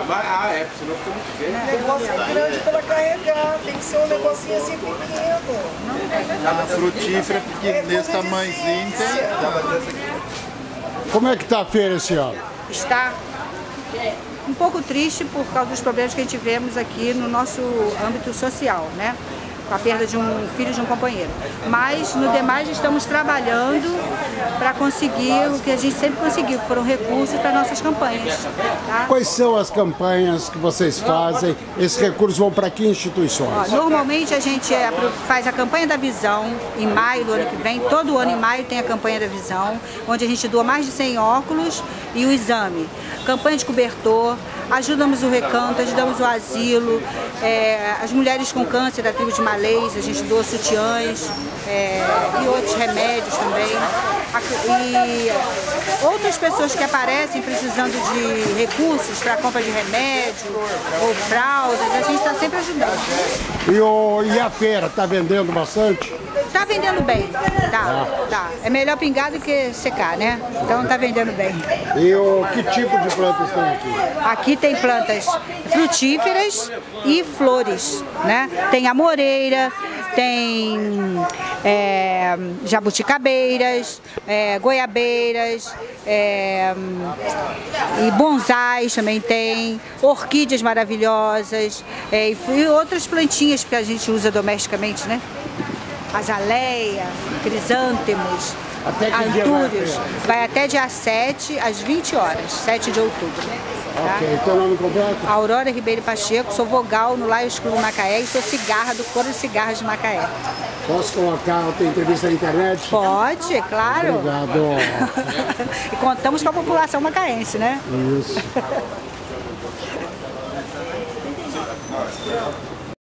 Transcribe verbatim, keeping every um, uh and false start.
Ah, é, porque senão fica muito grande. O negócio é grande para carregar, tem que ser um negocinho assim pequeno. Cada frutífera pequeno, desse tamanhozinho tem. Como é que está a feira esse ano? Está um pouco triste por causa dos problemas que a gente tivemos aqui no nosso âmbito social, né? Com a perda de um filho de um companheiro. Mas, no demais, estamos trabalhando para conseguir o que a gente sempre conseguiu, que foram recursos para nossas campanhas. Tá? Quais são as campanhas que vocês fazem? Esses recursos vão para que instituições? Ó, normalmente a gente é, faz a campanha da visão em maio do ano que vem. Todo ano em maio tem a campanha da visão, onde a gente doa mais de cem óculos e o exame. Campanha de cobertor, ajudamos o recanto, ajudamos o asilo, é, as mulheres com câncer da tribo de Malês, a gente doa sutiãs é, e outros remédios também. E outras pessoas que aparecem precisando de recursos para compra de remédio ou fraldas, a gente está sempre ajudando. E, o, e a feira, está vendendo bastante? Está vendendo bem, tá, tá. É melhor pingar do que secar, né? Então está vendendo bem. E o, que tipo de plantas tem aqui? Aqui tem plantas frutíferas e flores, né? Tem amoreira, tem é, jabuticabeiras, é, goiabeiras, é, e bonsais também tem, orquídeas maravilhosas é, e outras plantinhas que a gente usa domesticamente, né? Azaleia, crisântemos, antúrios. Vai até dia sete, às vinte horas, sete de outubro. Tá? Ok, teu nome completo? Aurora Ribeiro Pacheco, sou vogal no Laio Escuro Macaé e sou cigarra do Coro de Cigarras de Macaé. Posso colocar a tua entrevista na internet? Pode, claro. Obrigado. E contamos com a população macaense, né? Isso.